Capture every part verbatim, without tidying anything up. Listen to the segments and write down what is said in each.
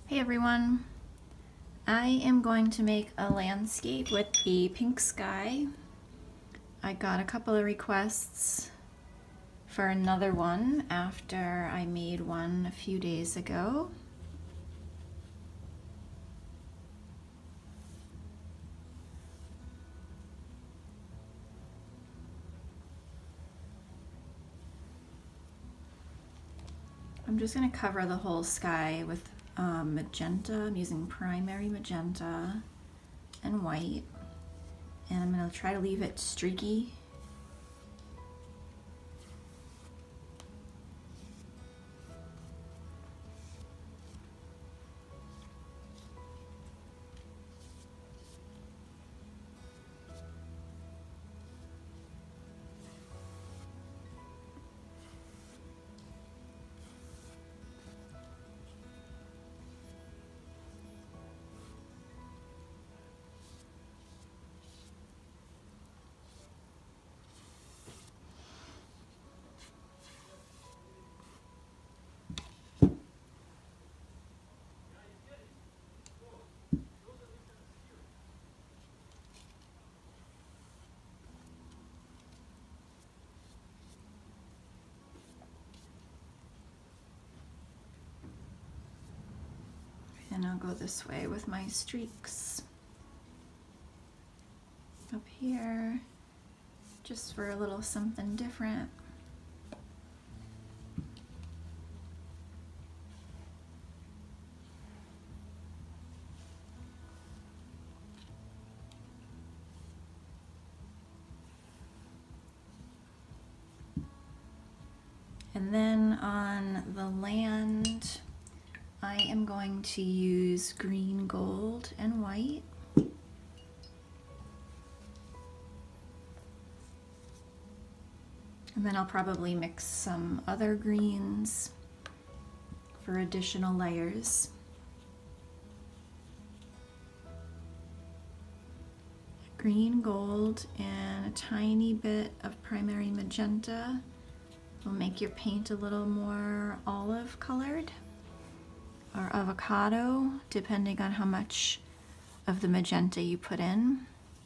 Hey everyone, I am going to make a landscape with the pink sky. I got a couple of requests for another one after I made one a few days ago. I'm just going to cover the whole sky with um, magenta. I'm using primary magenta and white, and I'm going to try to leave it streaky. And I'll go this way with my streaks up here, just for a little something different. And then on the land, I am going to use green, gold, and white. And then I'll probably mix some other greens for additional layers. Green, gold, and a tiny bit of primary magenta will make your paint a little more olive colored, or avocado, depending on how much of the magenta you put in.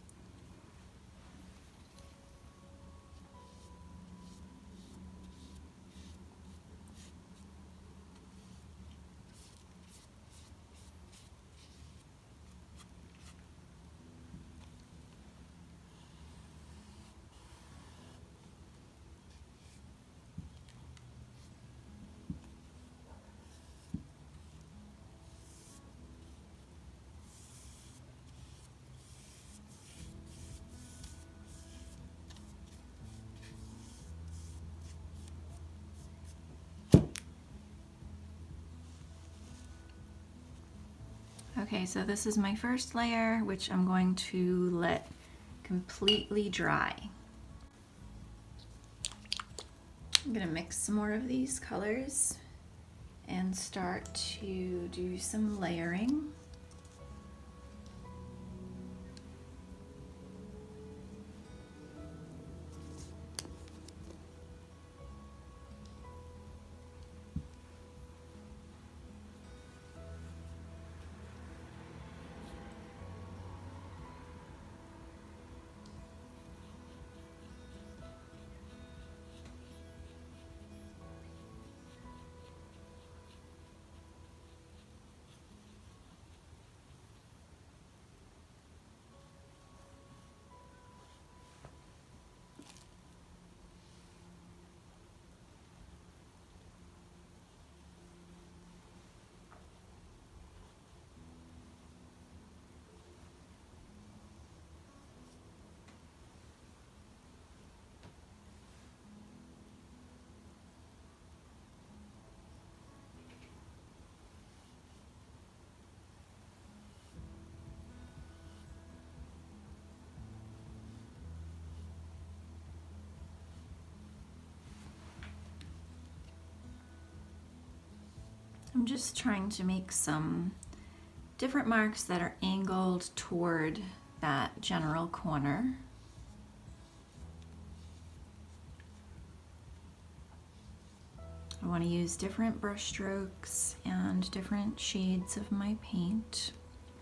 Okay, so this is my first layer, which I'm going to let completely dry. I'm gonna mix some more of these colors and start to do some layering. I'm just trying to make some different marks that are angled toward that general corner. I want to use different brush strokes and different shades of my paint.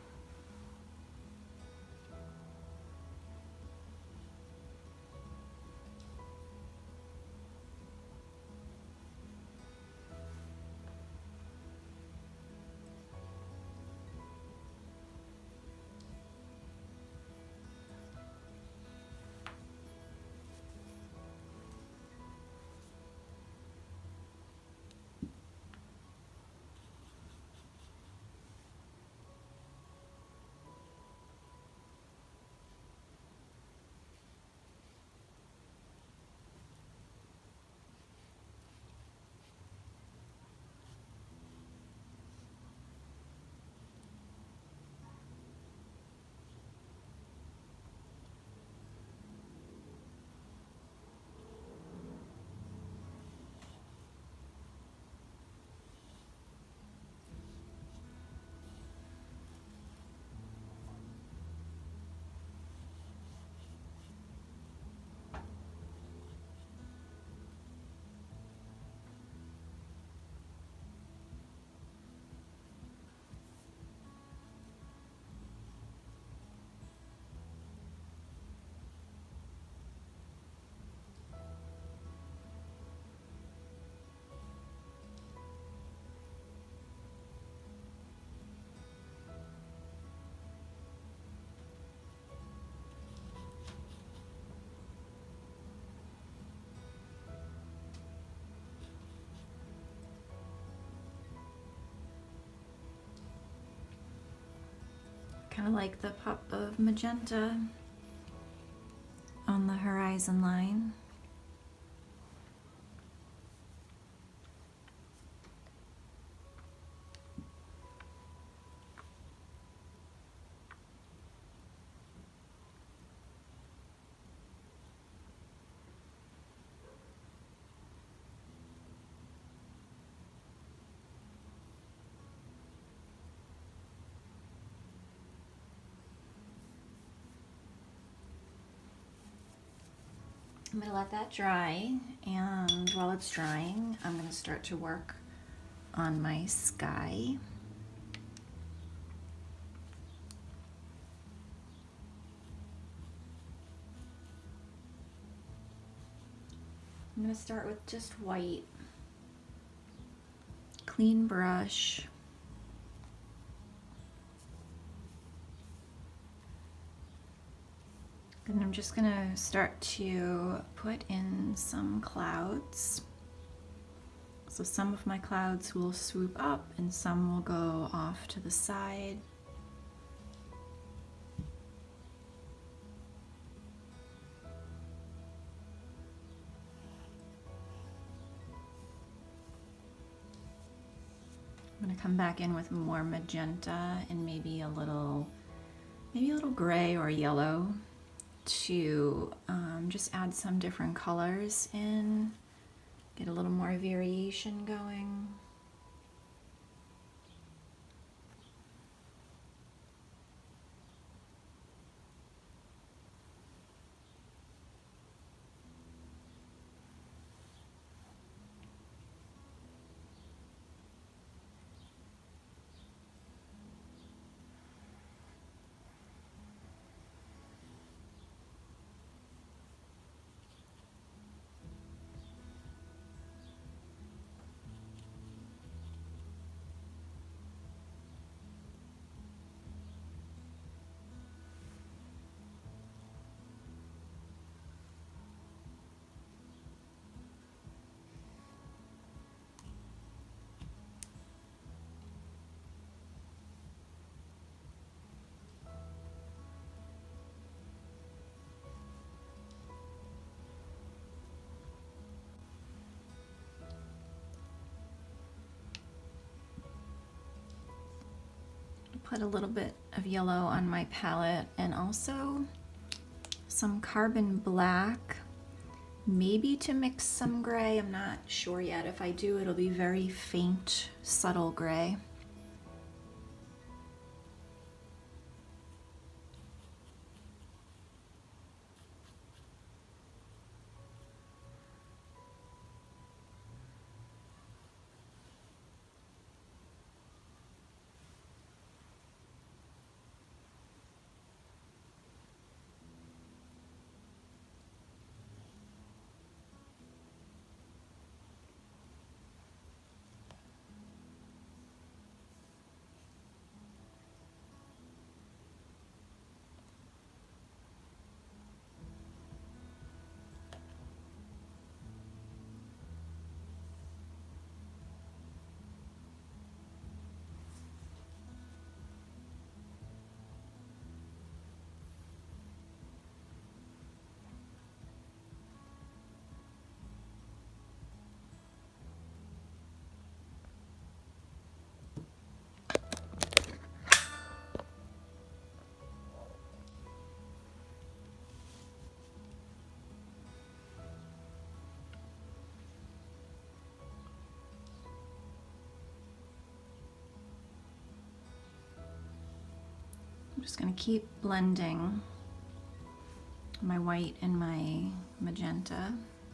Kind of like the pop of magenta on the horizon line. I'm going to let that dry, and while it's drying, I'm going to start to work on my sky. I'm going to start with just white, clean brush. And I'm just gonna start to put in some clouds. So some of my clouds will swoop up and some will go off to the side. I'm gonna come back in with more magenta and maybe a little, maybe a little gray or yellow, to um, just add some different colors in, get a little more variation going. Put a little bit of yellow on my palette and also some carbon black, maybe to mix some gray. I'm not sure yet. If I do, it'll be very faint, subtle gray. I'm just going to keep blending my white and my magenta.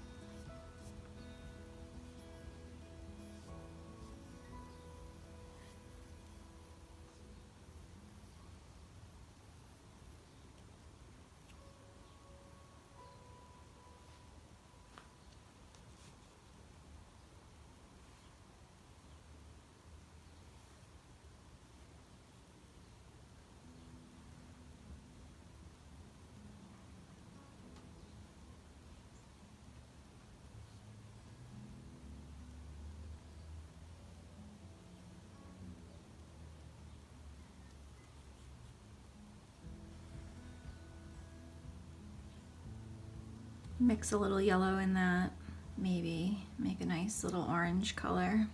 Mix a little yellow in that, maybe make a nice little orange color.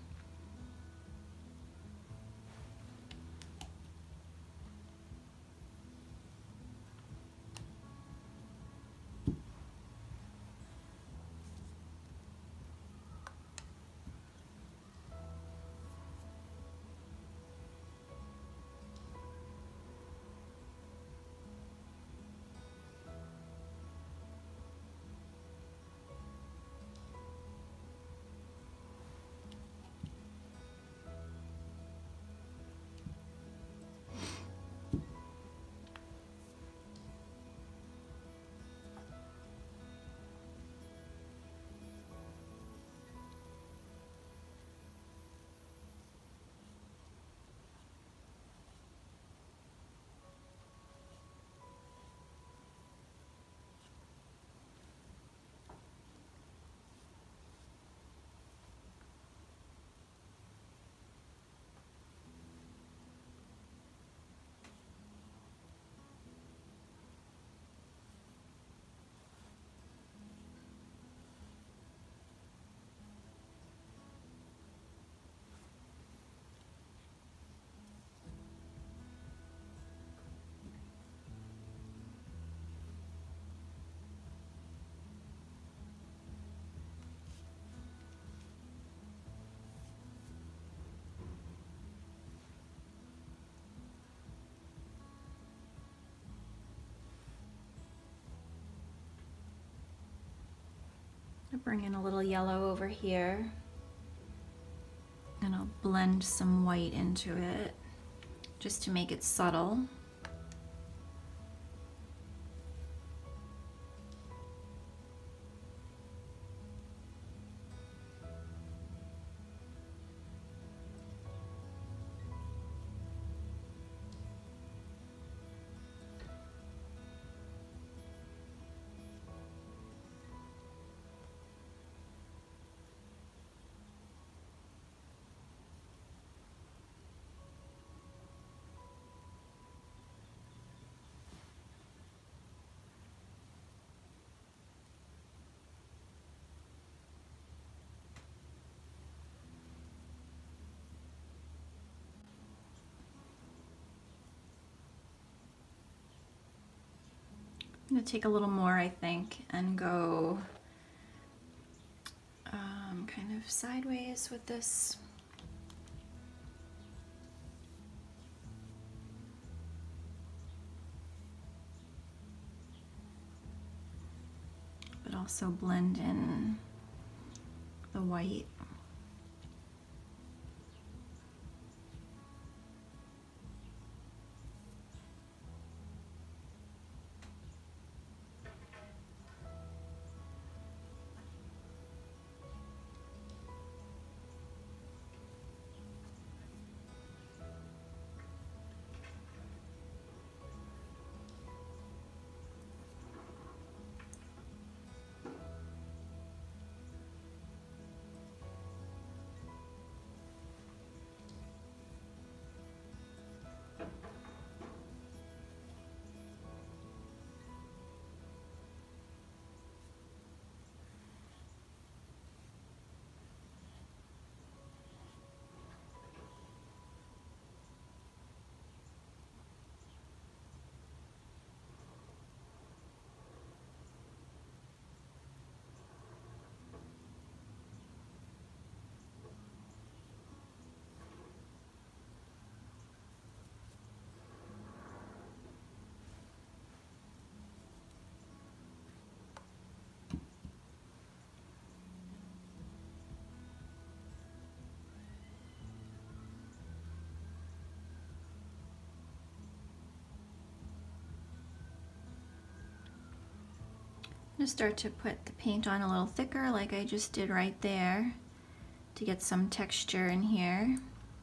I'll bring in a little yellow over here, and I'll blend some white into it just to make it subtle. I'm going to take a little more, I think, and go um, kind of sideways with this. But also blend in the white. I'm going to start to put the paint on a little thicker like I just did right there to get some texture in here.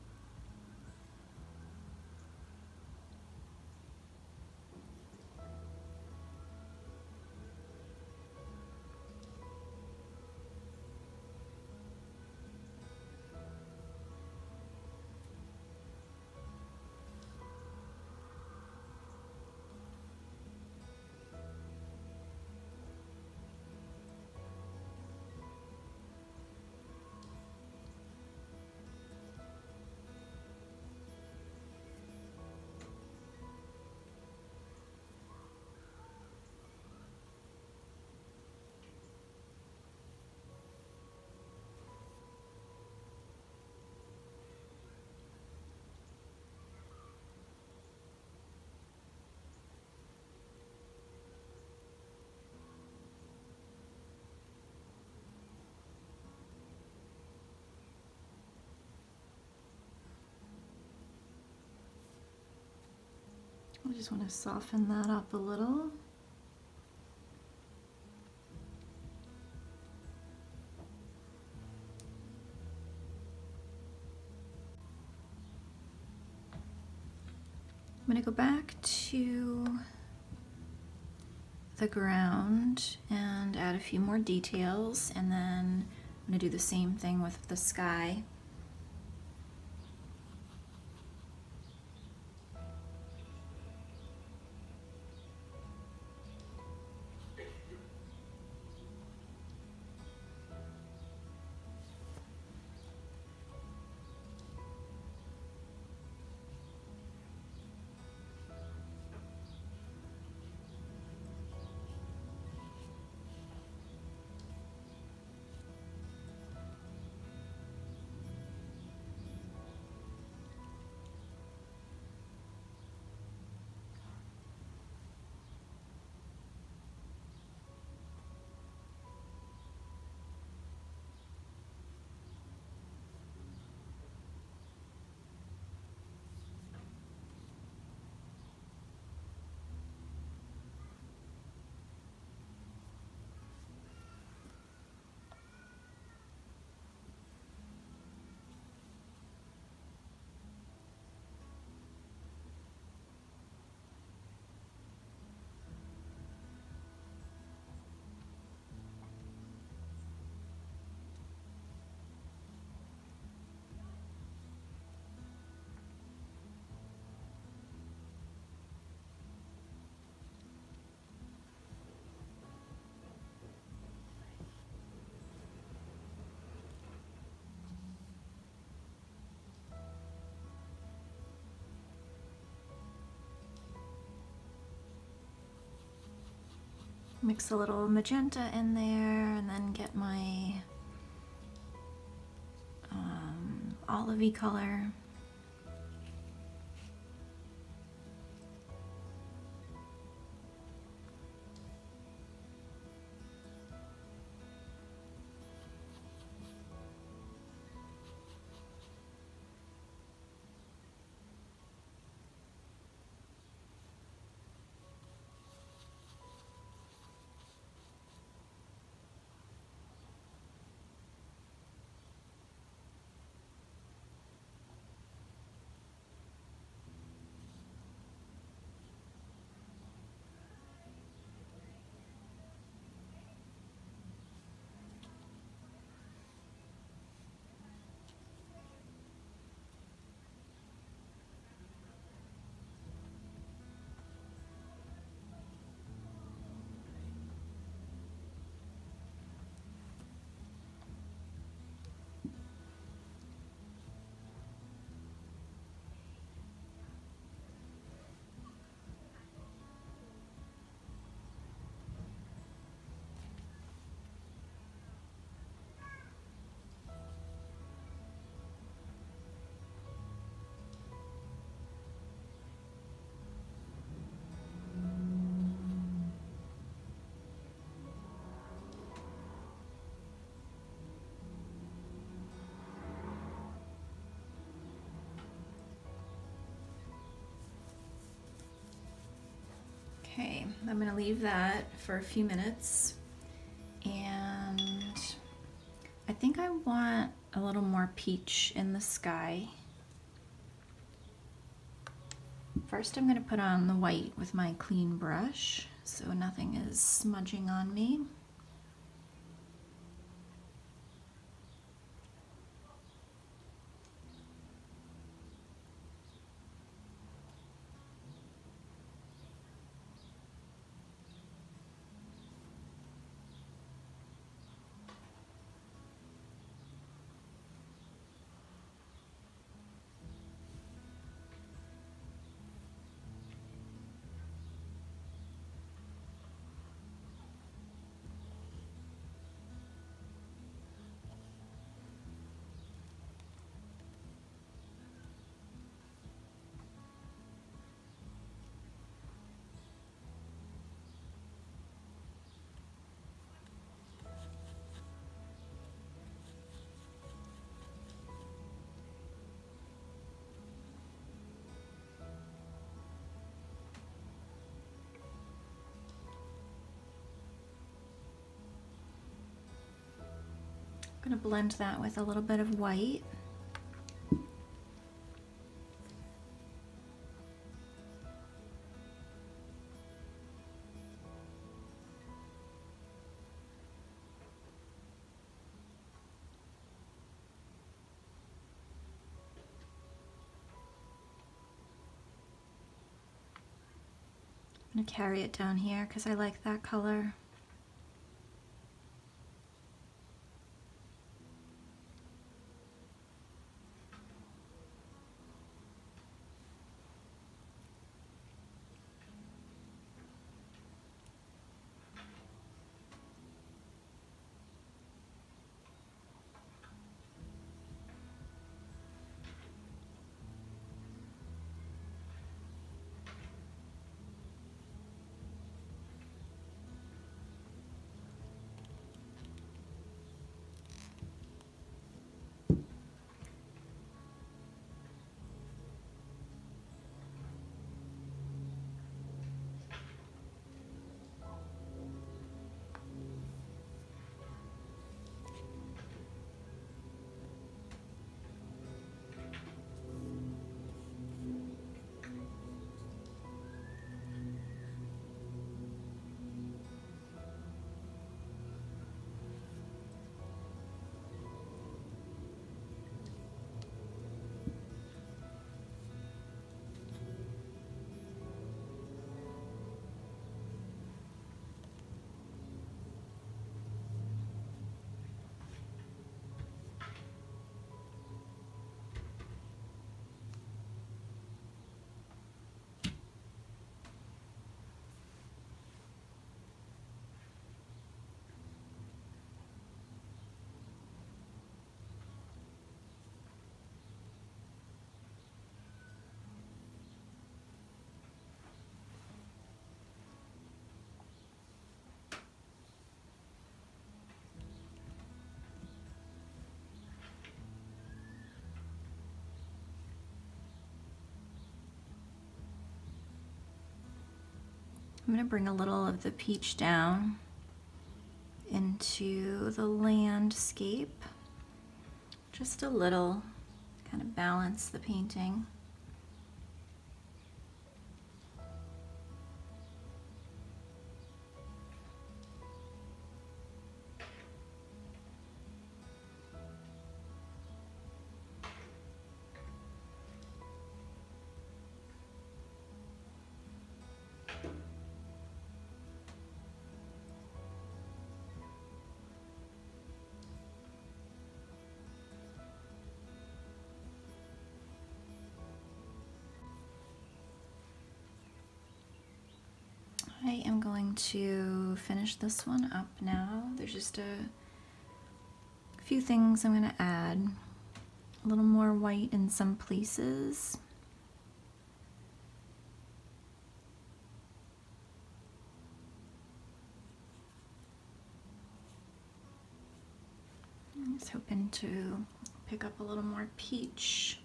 I just want to soften that up a little. I'm going to go back to the ground and add a few more details, and then I'm going to do the same thing with the sky. Mix a little magenta in there, and then get my um, olivey color. Okay, I'm going to leave that for a few minutes I think I want a little more peach in the sky. First I'm going to put on the white with my clean brush so nothing is smudging on me. I'm going to blend that with a little bit of white. I'm going to carry it down here because I like that color. I'm going to bring a little of the peach down into the landscape, just a little, to kind of balance the painting. I am going to finish this one up now. There's just a few things I'm going to add. A little more white in some places. I'm just hoping to pick up a little more peach.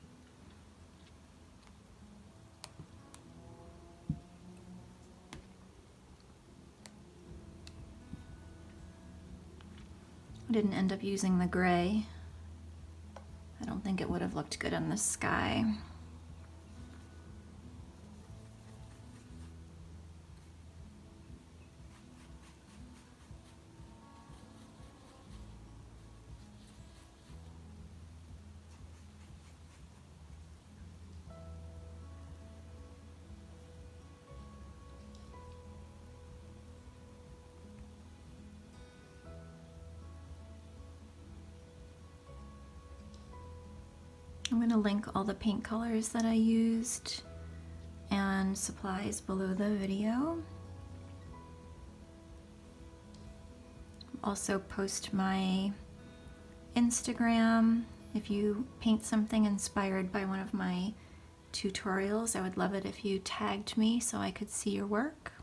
Didn't end up using the gray. I don't think it would have looked good in the sky. I'm going to link all the paint colors that I used and supplies below the video. Also post my Instagram. If you paint something inspired by one of my tutorials, I would love it if you tagged me so I could see your work.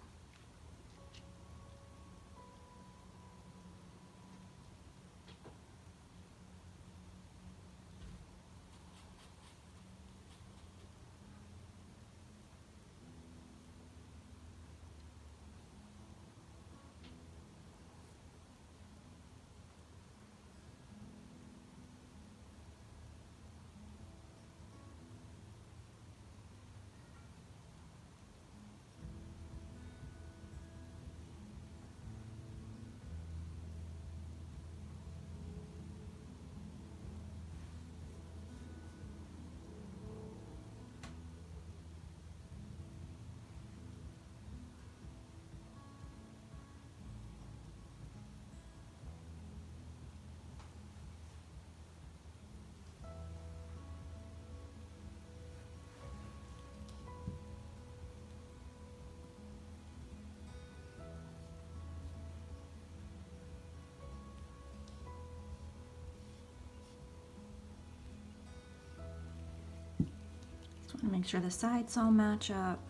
Make sure the sides all match up.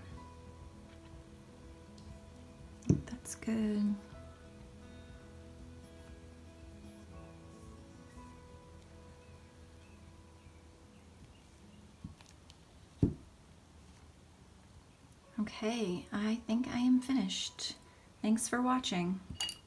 That's good. Okay, I think I am finished. Thanks for watching.